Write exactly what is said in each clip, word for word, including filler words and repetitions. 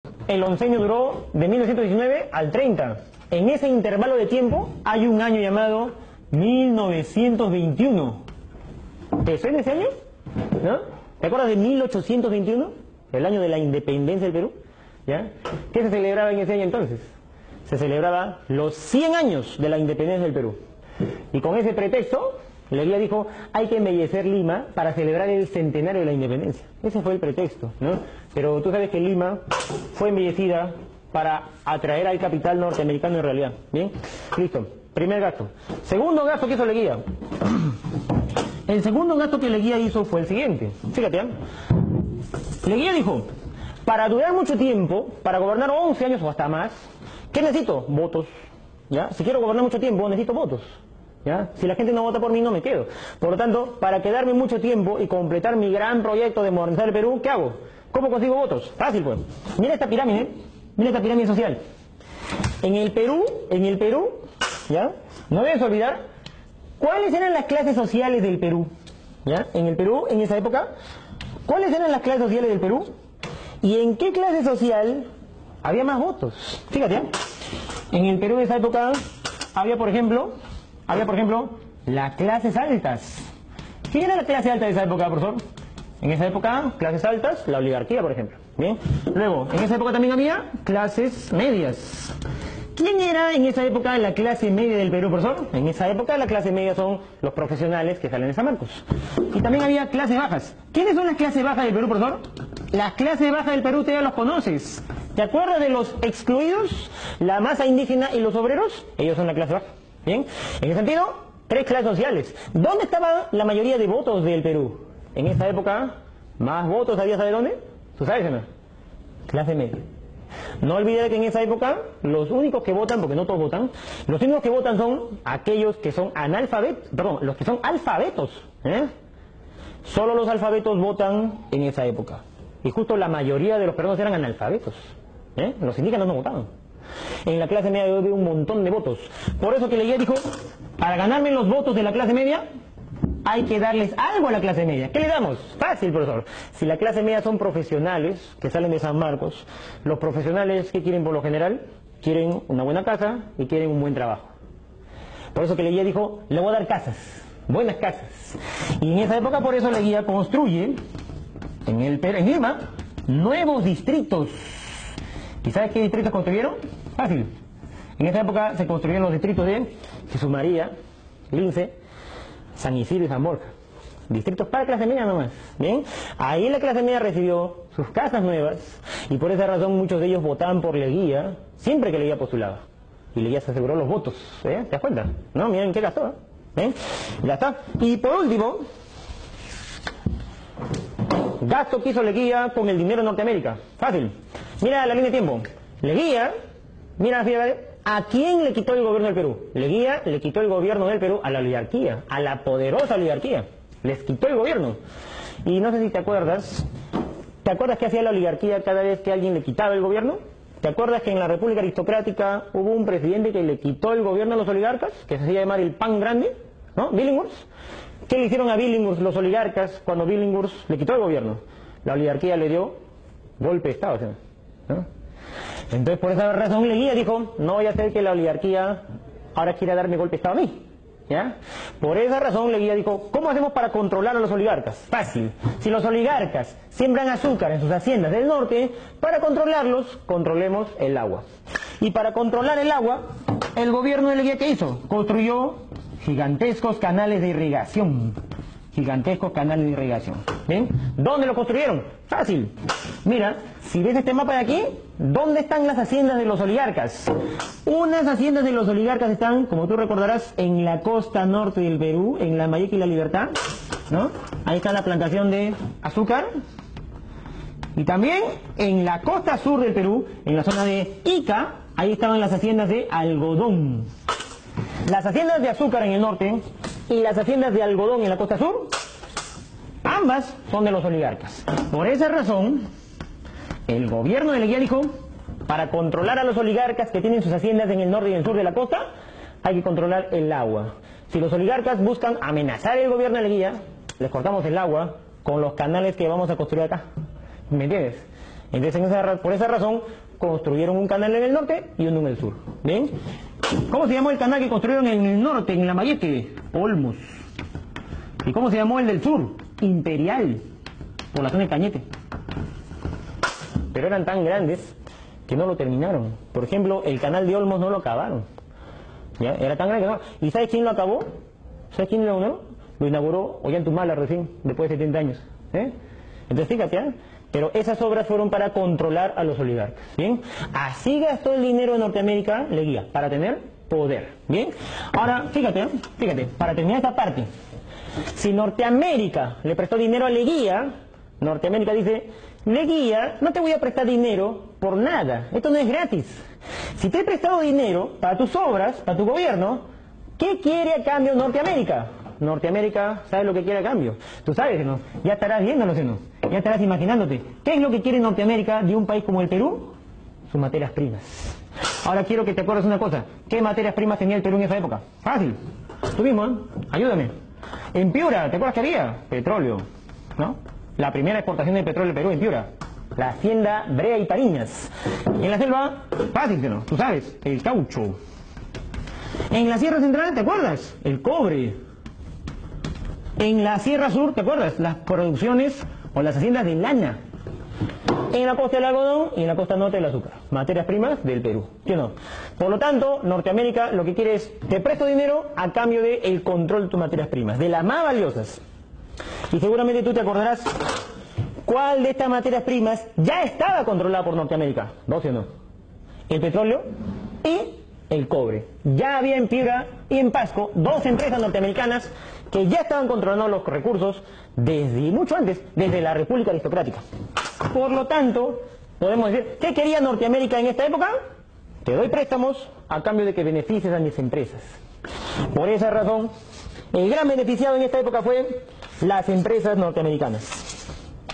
El oncenio duró de mil novecientos diecinueve al treinta. En ese intervalo de tiempo hay un año llamado mil novecientos veintiuno. ¿Te suena ese año? ¿No? ¿Te acuerdas de mil ochocientos veintiuno? El año de la independencia del Perú. ¿Ya? ¿Qué se celebraba en ese año entonces? Se celebraba los cien años de la independencia del Perú. Y con ese pretexto, Leguía dijo, hay que embellecer Lima para celebrar el centenario de la independencia. Ese fue el pretexto, ¿no? Pero tú sabes que Lima fue embellecida para atraer al capital norteamericano en realidad. ¿Bien? Listo. Primer gasto. Segundo gasto que hizo Leguía. El segundo gasto que Leguía hizo fue el siguiente. Fíjate, ¿eh? Leguía dijo, para durar mucho tiempo, para gobernar once años o hasta más, ¿qué necesito? Votos. ¿Ya? Si quiero gobernar mucho tiempo, necesito votos. ¿Ya? Si la gente no vota por mí, no me quedo. Por lo tanto, para quedarme mucho tiempo y completar mi gran proyecto de modernizar el Perú, ¿qué hago? ¿Cómo consigo votos? Fácil, pues. Mira esta pirámide, mira esta pirámide social. En el Perú, en el Perú, ¿ya? No debes olvidar cuáles eran las clases sociales del Perú. ¿Ya? En el Perú, en esa época, ¿cuáles eran las clases sociales del Perú? ¿Y en qué clase social había más votos? Fíjate, ¿eh? En el Perú de esa época había, por ejemplo, había, por ejemplo, las clases altas. ¿Quién era la clase alta de esa época, profesor? En esa época, clases altas, la oligarquía, por ejemplo. Bien. Luego, en esa época también había clases medias. ¿Quién era en esa época la clase media del Perú, profesor? En esa época la clase media son los profesionales que salen de San Marcos. Y también había clases bajas. ¿Quiénes son las clases bajas del Perú, profesor? Las clases bajas del Perú, tú ya los conoces. ¿Te acuerdas de los excluidos? La masa indígena y los obreros. Ellos son la clase baja. Bien. En ese sentido, tres clases sociales. ¿Dónde estaba la mayoría de votos del Perú? En esa época, más votos había, ¿sabe dónde? ¿Tú sabes o no? Clase media. No olvides que en esa época los únicos que votan, porque no todos votan, los únicos que votan son aquellos que son analfabetos, perdón, los que son alfabetos. ¿eh? Solo los alfabetos votan en esa época. Y justo la mayoría de los peruanos eran analfabetos. ¿eh? Los indígenas no votaban. En la clase media había un montón de votos. Por eso que Leguía dijo, para ganarme los votos de la clase media, hay que darles algo a la clase media. ¿Qué le damos? Fácil, profesor. Si la clase media son profesionales que salen de San Marcos, los profesionales, ¿qué quieren por lo general? Quieren una buena casa y quieren un buen trabajo. Por eso que Leguía dijo, le voy a dar casas, buenas casas. Y en esa época por eso Leguía construye en, el, en Lima nuevos distritos. ¿Y sabes qué distritos construyeron? Fácil. En esa época se construyeron los distritos de Jesús María, Lince, San Isidro y San Borja. Distritos para clase media nomás. ¿Bien? Ahí la clase media recibió sus casas nuevas y por esa razón muchos de ellos votaban por Leguía siempre que Leguía postulaba. Y Leguía se aseguró los votos. ¿eh? ¿Te das cuenta? ¿No? Miren qué gastó. ¿eh? Ya está. Y por último, gasto que hizo Leguía con el dinero de Norteamérica. Fácil. Mira la línea de tiempo. Leguía, mira, fíjate. ¿A quién le quitó el gobierno del Perú? Leguía le quitó el gobierno del Perú a la oligarquía, a la poderosa oligarquía. Les quitó el gobierno. Y no sé si te acuerdas, ¿te acuerdas qué hacía la oligarquía cada vez que alguien le quitaba el gobierno? ¿Te acuerdas que en la República Aristocrática hubo un presidente que le quitó el gobierno a los oligarcas, que se hacía llamar el Pan Grande? ¿No? Billinghurst. ¿Qué le hicieron a Billinghurst los oligarcas cuando Billinghurst le quitó el gobierno? La oligarquía le dio golpe de Estado, ¿no? Entonces por esa razón Leguía dijo, no voy a hacer que la oligarquía ahora quiera darme golpe de Estado a mí. ¿Ya? Por esa razón Leguía dijo, ¿cómo hacemos para controlar a los oligarcas? Fácil. Si los oligarcas siembran azúcar en sus haciendas del norte, para controlarlos, controlemos el agua. Y para controlar el agua, el gobierno de Leguía, ¿qué hizo? Construyó gigantescos canales de irrigación. Gigantescos canales de irrigación. ¿Bien? ¿Dónde lo construyeron? Fácil. Mira, si ves este mapa de aquí, ¿dónde están las haciendas de los oligarcas? Unas haciendas de los oligarcas están, como tú recordarás, en la costa norte del Perú, en La Mayeca y La Libertad, ¿no? Ahí está la plantación de azúcar. Y también en la costa sur del Perú, en la zona de Ica, ahí estaban las haciendas de algodón. Las haciendas de azúcar en el norte y las haciendas de algodón en la costa sur, ambas son de los oligarcas. Por esa razón, el gobierno de Leguía dijo, para controlar a los oligarcas que tienen sus haciendas en el norte y en el sur de la costa, hay que controlar el agua. Si los oligarcas buscan amenazar el gobierno de Leguía, les cortamos el agua con los canales que vamos a construir acá. ¿Me entiendes? Entonces, en esa, por esa razón, construyeron un canal en el norte y uno en el sur. ¿Bien? ¿Cómo se llamó el canal que construyeron en el norte, en Lambayeque? Olmos. ¿Y cómo se llamó el del sur? Imperial, por la zona de Cañete. Pero eran tan grandes que no lo terminaron. Por ejemplo, el canal de Olmos no lo acabaron. ¿Ya? Era tan grande que no. ¿Y sabes quién lo acabó? ¿Sabes quién lo inauguró? Lo inauguró Ollantumala recién, después de setenta años. ¿Eh? Entonces fíjate, ¿eh? Pero esas obras fueron para controlar a los oligarcas. ¿Bien? Así gastó el dinero de Norteamérica Leguía, para tener poder. ¿Bien? Ahora, fíjate, ¿eh? Fíjate, para terminar esta parte. Si Norteamérica le prestó dinero a Leguía, Norteamérica dice, Leguía, no te voy a prestar dinero por nada, esto no es gratis. Si te he prestado dinero para tus obras, para tu gobierno, ¿qué quiere a cambio Norteamérica? Norteamérica sabe lo que quiere a cambio. Tú sabes, ¿no? Ya estarás viéndolo, ¿no? Ya estarás imaginándote. ¿Qué es lo que quiere Norteamérica de un país como el Perú? Sus materias primas. Ahora quiero que te acuerdes una cosa. ¿Qué materias primas tenía el Perú en esa época? Fácil. Tú mismo, ¿eh? Ayúdame. En Piura, ¿te acuerdas que había? Petróleo, ¿no? La primera exportación de petróleo del Perú en Piura. La hacienda Brea y Pariñas. En la selva, fácil, ¿no? Tú sabes, el caucho. En la Sierra Central, ¿te acuerdas? El cobre. En la Sierra Sur, ¿te acuerdas? Las producciones o las haciendas de lana. En la costa del algodón y en la costa norte del azúcar. Materias primas del Perú, ¿sí o no? Por lo tanto, Norteamérica lo que quiere es, te presto dinero a cambio del control de tus materias primas, de las más valiosas. Y seguramente tú te acordarás cuál de estas materias primas ya estaba controlada por Norteamérica. ¿No, sí o no? El petróleo y el cobre. Ya había en Piura y en Pasco dos empresas norteamericanas que ya estaban controlando los recursos desde mucho antes, desde la República Aristocrática. Por lo tanto, podemos decir, ¿qué quería Norteamérica en esta época? Te doy préstamos a cambio de que beneficies a mis empresas. Por esa razón, el gran beneficiado en esta época fue las empresas norteamericanas.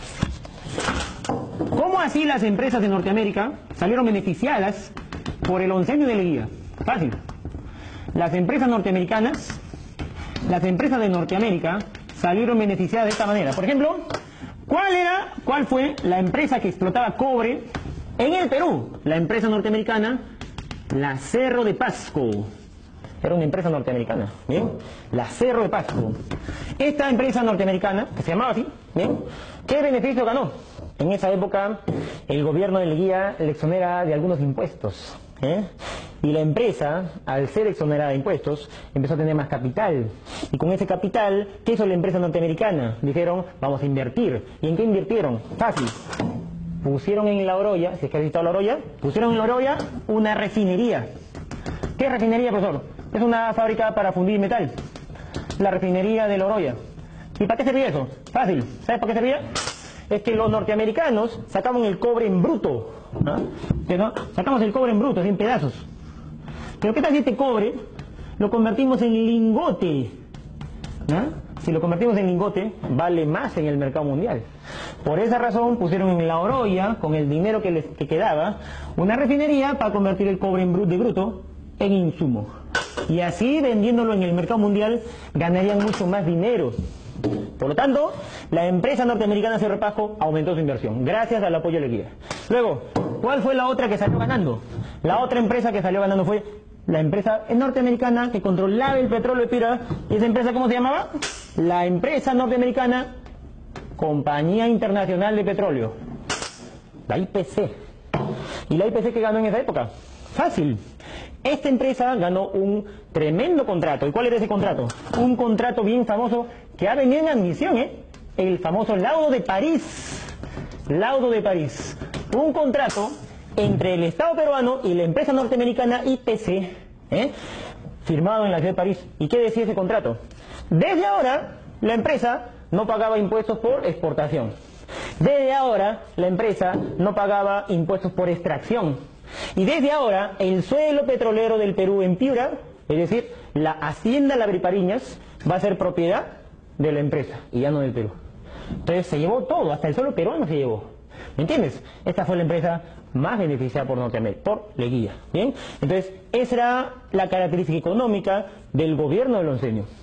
¿Cómo así las empresas de Norteamérica salieron beneficiadas por el oncenio de Leguía? Fácil. Las empresas norteamericanas, las empresas de Norteamérica salieron beneficiadas de esta manera. Por ejemplo, ¿cuál era, cuál fue la empresa que explotaba cobre en el Perú? La empresa norteamericana, la Cerro de Pasco. Era una empresa norteamericana, ¿bien? La Cerro de Pasco. Esta empresa norteamericana, que se llamaba así, ¿bien? ¿Qué beneficio ganó? En esa época, el gobierno de Leguía le exonera de algunos impuestos, ¿eh? Y la empresa, al ser exonerada de impuestos, empezó a tener más capital. Y con ese capital, ¿qué hizo la empresa norteamericana? Dijeron, vamos a invertir. ¿Y en qué invirtieron? Fácil. Pusieron en La Oroya, si es que has visitado La Oroya, pusieron en La Oroya una refinería. ¿Qué es refinería, profesor? Es una fábrica para fundir metal. La refinería de La Oroya. ¿Y para qué servía eso? Fácil. ¿Sabes para qué servía? Es que los norteamericanos sacaban el cobre en bruto, ¿no? ¿No? Sacamos el cobre en bruto, así en pedazos. Pero ¿qué tal si este cobre lo convertimos en lingote? ¿No? Si lo convertimos en lingote, vale más en el mercado mundial. Por esa razón pusieron en La Oroya, con el dinero que les que quedaba, una refinería para convertir el cobre en bru de bruto en insumo. Y así, vendiéndolo en el mercado mundial, ganarían mucho más dinero. Por lo tanto, la empresa norteamericana Cerro de Pasco aumentó su inversión, gracias al apoyo de Leguía. Luego, ¿cuál fue la otra que salió ganando? La otra empresa que salió ganando fue la empresa norteamericana que controlaba el petróleo de Piura. ¿Y esa empresa cómo se llamaba? La empresa norteamericana Compañía Internacional de Petróleo, la I P C. ¿Y la I P C qué ganó en esa época? Fácil. Esta empresa ganó un tremendo contrato. ¿Y cuál era ese contrato? Un contrato bien famoso que ha venido en admisión, ¿eh? El famoso Laudo de París. Laudo de París. Un contrato entre el Estado peruano y la empresa norteamericana I P C, ¿eh? Firmado en la ciudad de París. ¿Y qué decía ese contrato? Desde ahora, la empresa no pagaba impuestos por exportación. Desde ahora, la empresa no pagaba impuestos por extracción. Y desde ahora, el suelo petrolero del Perú en Piura, es decir, la hacienda Labripariñas, va a ser propiedad de la empresa y ya no del Perú. Entonces se llevó todo, hasta el suelo peruano se llevó. ¿Me entiendes? Esta fue la empresa más beneficiada por Norteamérica, por Leguía. ¿Bien? Entonces, esa era la característica económica del gobierno del oncenio.